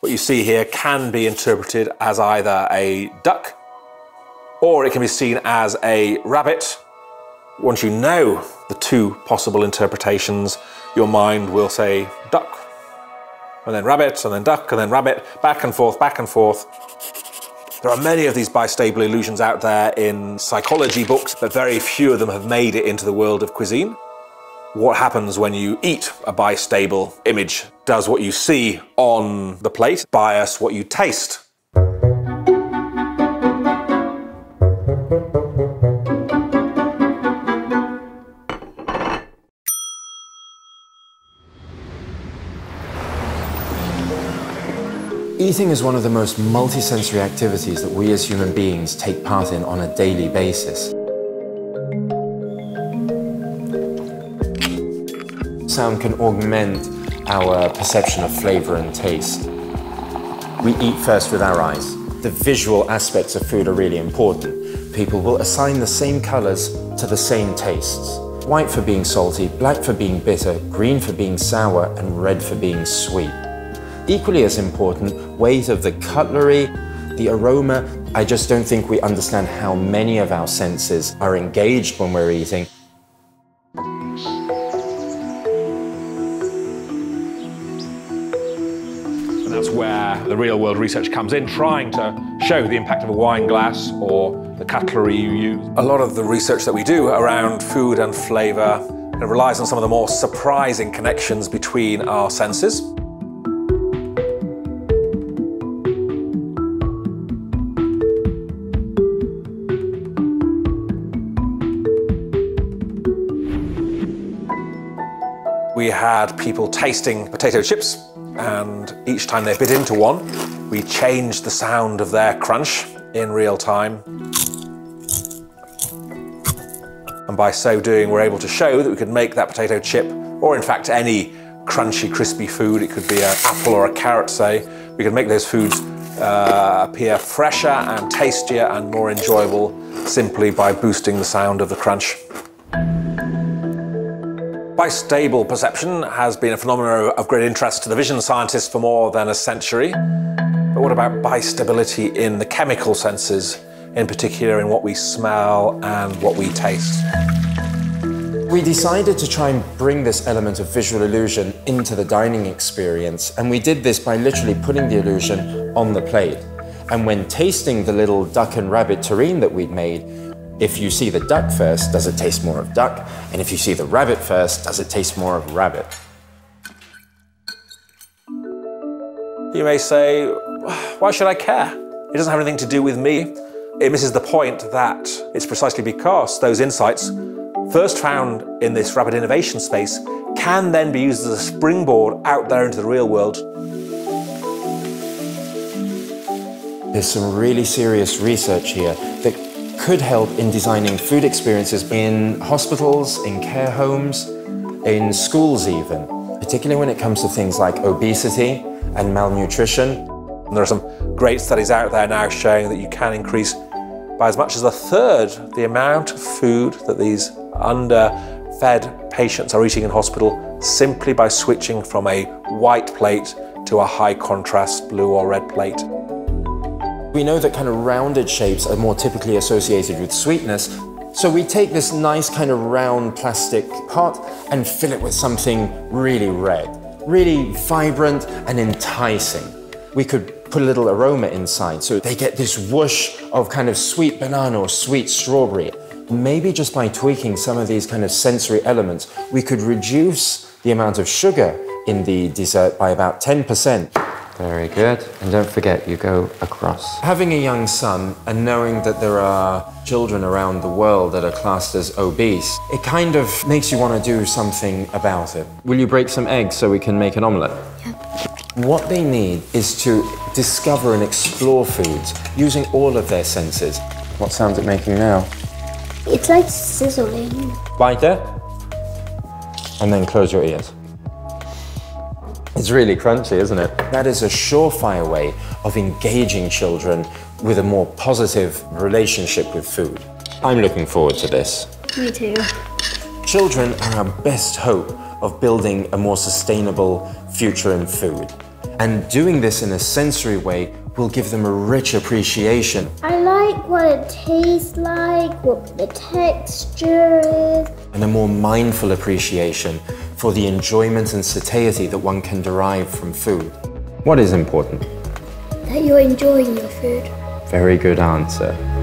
What you see here can be interpreted as either a duck, or it can be seen as a rabbit. Once you know the two possible interpretations, your mind will say duck, and then rabbit, and then duck, and then rabbit, back and forth, back and forth. There are many of these bistable illusions out there in psychology books, but very few of them have made it into the world of cuisine. What happens when you eat a bistable image? Does what you see on the plate bias what you taste? Eating is one of the most multisensory activities that we as human beings take part in on a daily basis. Sound can augment our perception of flavor and taste. We eat first with our eyes. The visual aspects of food are really important. People will assign the same colors to the same tastes. White for being salty, black for being bitter, green for being sour, and red for being sweet. Equally as important, weight of the cutlery, the aroma. I just don't think we understand how many of our senses are engaged when we're eating. And that's where the real-world research comes in, trying to show the impact of a wine glass or the cutlery you use. A lot of the research that we do around food and flavour relies on some of the more surprising connections between our senses. We had people tasting potato chips, and each time they bit into one, we changed the sound of their crunch in real time. And by so doing, we're able to show that we could make that potato chip, or in fact any crunchy, crispy food, it could be an apple or a carrot, say, we could make those foods appear fresher and tastier and more enjoyable simply by boosting the sound of the crunch. Bistable perception has been a phenomenon of great interest to the vision scientists for more than a century. But what about bistability in the chemical senses, in particular in what we smell and what we taste? We decided to try and bring this element of visual illusion into the dining experience, and we did this by literally putting the illusion on the plate. And when tasting the little duck and rabbit terrine that we'd made, if you see the duck first, does it taste more of duck? And if you see the rabbit first, does it taste more of rabbit? You may say, why should I care? It doesn't have anything to do with me. It misses the point that it's precisely because those insights, first found in this rapid innovation space, can then be used as a springboard out there into the real world. There's some really serious research here that could help in designing food experiences in hospitals, in care homes, in schools even, particularly when it comes to things like obesity and malnutrition. And there are some great studies out there now showing that you can increase by as much as a third the amount of food that these underfed patients are eating in hospital simply by switching from a white plate to a high contrast blue or red plate. We know that kind of rounded shapes are more typically associated with sweetness, so we take this nice kind of round plastic pot and fill it with something really red, really vibrant and enticing. We could put a little aroma inside, so they get this whoosh of kind of sweet banana or sweet strawberry. Maybe just by tweaking some of these kind of sensory elements, we could reduce the amount of sugar in the dessert by about 10%. Very good. And don't forget, you go across. Having a young son and knowing that there are children around the world that are classed as obese, it kind of makes you want to do something about it. Will you break some eggs so we can make an omelette? Yeah. What they need is to discover and explore foods using all of their senses. What sound's it making now? It's like sizzling. Bite it, and then close your ears. It's really crunchy, isn't it? That is a surefire way of engaging children with a more positive relationship with food. I'm looking forward to this. Me too. Children are our best hope of building a more sustainable future in food. And doing this in a sensory way will give them a rich appreciation. I like what it tastes like, what the texture is. And a more mindful appreciation for the enjoyment and satiety that one can derive from food. What is important? That you're enjoying your food. Very good answer.